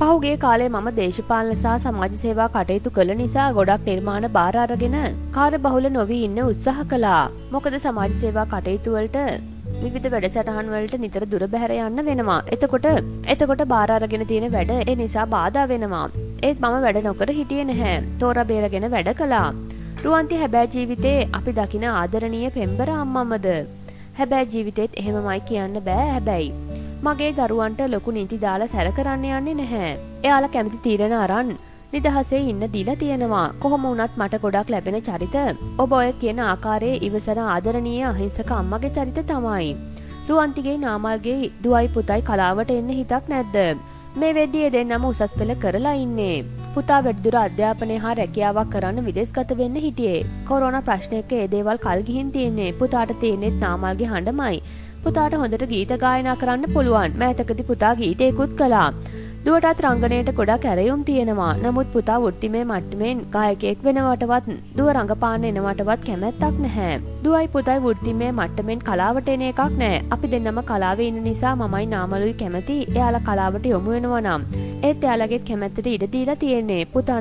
පහුගිය කාලේ මම දේශපාලන සහ සමාජ සේවා කටයුතු කළ නිසා ගොඩක් නිර්මාණ බාර අරගෙන කාර්යබහුල නොවී ඉන්න උත්සාහ කළා. මොකද සමාජ සේවා කටයුතු වලට විවිධ වැඩසටහන් වලට නිතර දුර බැහැර යන්න වෙනවා. එතකොට බාර අරගෙන තියෙන වැඩ ඒ නිසා බාධා වෙනවා. ඒත් මම වැඩ නොකර හිටියේ නැහැ. තෝරා බේරගෙන වැඩ කළා. රුවන්ති හැබෑ ජීවිතේ අපි දකින ආදරණීය පෙම්බර අම්මමද. හැබෑ ජීවිතේත් එහෙමමයි කියන්න බෑ. හැබැයි මගේ දරුවන්ට ලොකු නීති දාලා සැර කරන්න යන්නේ නැහැ. එයාලා කැමති තීරණ අරන් නිදහසේ ඉන්න දීලා තියෙනවා. කොහොම වුණත් මට ගොඩක් ලැබෙන චරිත ඔබ ඔය කියන ආකාරයේ ඉවසන ආදරණීය අහිංසක අම්මගේ චරිත තමයි. රුවන්තිගේ නාමල්ගේ දුවයි පුතයි කලාවට එන්න හිතක් නැද්ද? මේ වෙද්දී දෙන්නම උසස් පෙළ කරලා ඉන්නේ. පුතා වැඩිදුර අධ්‍යාපනය හා රැකියාවක් කරන්න විදේශගත වෙන්න හිටියේ. කොරෝනා ප්‍රශ්නයක ඒ දේවල් කල් ගිහින් තියෙන්නේ. පුතාට තියෙන්නේත් නාමල්ගේ හඬමයි. පුතාට හොඳට ගීත ගායනා කරන්න පුළුවන්. මෑතකදී පුතා ගීතයකුත් කළා. දුවටත් රංගනයට ගොඩක් ඇරයුම් තියෙනවා. නමුත් පුතා වෘත්තිමය මට්ටමින් ගායකයෙක් වෙනවටවත් දුව රඟපාන්න එනවටවත් කැමැත්තක් නැහැ. දුවයි පුතයි වෘත්තිමය මට්ටමින් කලාවට එන එකක් නැහැ. අපි දෙන්නම කලාවේ ඉන්න නිසා මමයි නාමලුයි කැමති එයාලා කලාවට යොමු වෙනවා නම්. ඒත් එයාලගේ කැමැත්තට ඉඩ දීලා තියෙන්නේ. පුතා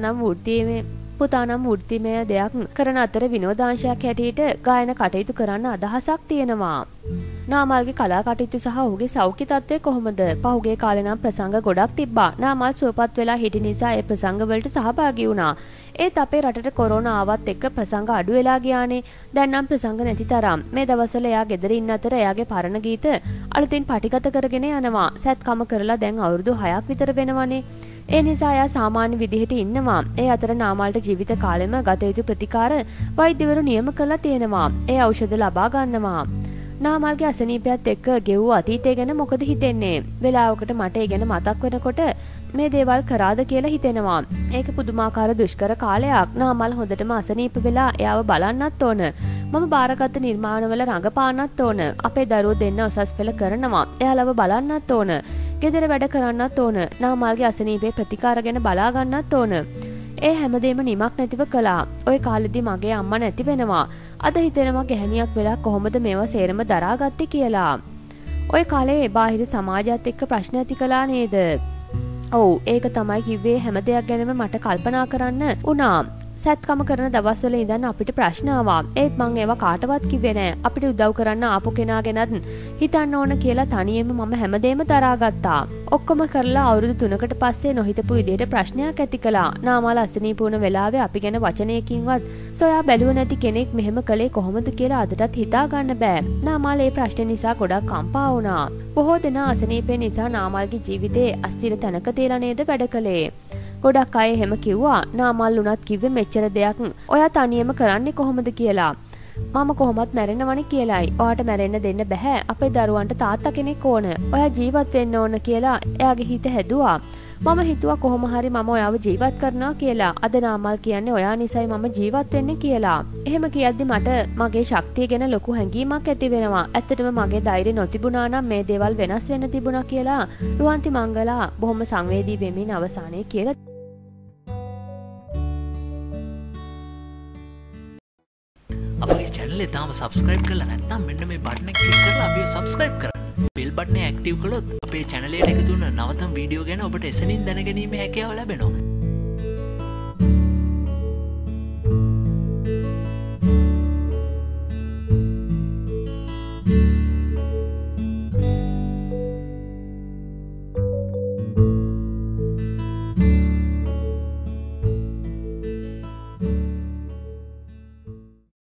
නම් වෘත්තිමය දෙයක් කරන අතර විනෝදාංශයක් හැටියට ගායන කටයුතු කරන්න අදහසක් තියෙනවා. නාමල්ගේ කලා කටයුතු සහ ඔහුගේ සෞඛ්‍ය තත්ත්වය කොහොමද? පහුගිය කාලේ නම් ප්‍රසංග ගොඩක් තිබ්බා. නාමල් සුවපත් වෙලා හිටි නිසා ඒ ප්‍රසංග වලට සහභාගී වුණා. ඒත් අපේ රටට කොරෝනා ආවත් එක්ක ප්‍රසංග අඩු වෙලා ගියානේ. දැන් නම් ප්‍රසංග නැති තරම්. මේ දවස්වල එයා ගෙදර ඉන්න අතර එයාගේ පරණ ගීත අලුතින් පටිගත කරගෙන යනවා. සැත්කම කරලා දැන් අවුරුදු 6ක් විතර වෙනවනේ. ඒ නිසා එයා සාමාන්‍ය විදිහට ඉන්නවා. ඒ අතර නාමල්ට ජීවිත කාලෙම ගත යුතු ප්‍රතිකාර වෛද්‍යවරු නියම කරලා තියෙනවා. ඒ ඖෂධ ලබා ගන්නවා. නාමල්ගේ අසනීපයත් එක්ක ගෙවූ අතීතය ගැන මොකද හිතෙන්නේ? වෙලාවකට මට ඒ ගැන මතක් වෙනකොට මේ දේවල් කරාද කියලා හිතෙනවා. ඒක පුදුමාකාර දුෂ්කර කාලයක්. නාමල් හොඳටම අසනීප වෙලා එයාව බලන්නත් ඕන. මම බාරගත්ත නිර්මාණවල රඟපාන්නත් ඕන. අපේ දරුවෝ දෙන්න උසස් පෙළ කරනවා. එයාලව බලන්නත් ඕන. ගෙදර වැඩ කරන්නත් ඕන. නාමල්ගේ අසනීපේ ප්‍රතිකාර ගැන බලා ගන්නත් ඕන. ඒ හැමදේම නිමක් නැතිව කළා. ওই කාලෙදි මගේ අම්මා නැති වෙනවා. අද හිතෙනවා ගැහණියක් වෙලා කොහොමද මේවා සේරම දරාගත්තේ කියලා. ওই කාලේ බාහිර සමාජයත් එක්ක ප්‍රශ්න ඇති කළා නේද? ඔව් ඒක තමයි කිව්වේ. හැම දෙයක් ගැනම මට කල්පනා කරන්න වුණා. සැත්කම කරන දවස්වල ඉඳන් අපිට ප්‍රශ්න ආවා. ඒත් මං ඒවා කාටවත් කිව්වේ නෑ. අපිට උදව් කරන්න ආපු කෙනා ගැනත් හිතන්න ඕන කියලා තනියෙම මම හැමදේම දරාගත්තා. ඔක්කොම කරලා අවුරුදු 3කට පස්සේ නොහිතපු විදිහට ප්‍රශ්නයක් ඇති කළා. නාමල් අසනීප වුණ වෙලාවේ අපි ගැන වචනයකින්වත් සොයා බැලුව නැති කෙනෙක් මෙහෙම කළේ කොහොමද කියලා අදටත් හිතා ගන්න බෑ. නාමල් ඒ ප්‍රශ්න නිසා ගොඩක් කම්පා වුණා. බොහෝ දෙනා අසනීපේ නිසා නාමල්ගේ ජීවිතේ අස්තිර තැනක තියලා නේද වැඩ කළේ. ගොඩක් අය එහෙම කිව්වා. නාමල් උනත් කිව්වේ මෙච්චර දෙයක් ඔයා තනියම කරන්නේ කොහොමද කියලා. මම කොහොමත් මැරෙනවනේ කියලායි. ඔයාට මැරෙන්න දෙන්න බෑ. අපේ දරුවන්ට තාත්තා කෙනෙක් ඕන. ඔයා ජීවත් වෙන්න ඕන කියලා එයාගේ හිත හැදුවා. මම හිතුවා කොහොම හරි මම ඔයාව ජීවත් කරනවා කියලා. අද නාමල් කියන්නේ ඔයා නිසායි මම ජීවත් වෙන්නේ කියලා. එහෙම කියද්දි මට මගේ ශක්තිය ගැන ලොකු හැඟීමක් ඇති වෙනවා. ඇත්තටම මගේ ධෛර්යය නොතිබුණා නම් මේ දේවල් වෙනස් වෙන්න තිබුණා කියලා රුවන්ති මංගලා බොහොම සංවේදී වෙමින් අවසානයේ කියලා. අපේ channel එක තාම subscribe කරලා නැත්නම් මෙන්න මේ button එක click කරලා අපිව subscribe කරන්න. bell button එක active කළොත් අපේ channel එකට එකතු වෙන නවතම වීඩියෝ ගැන ඔබට එසනින් දැනගැනීමේ හැකියාව ලැබෙනවා.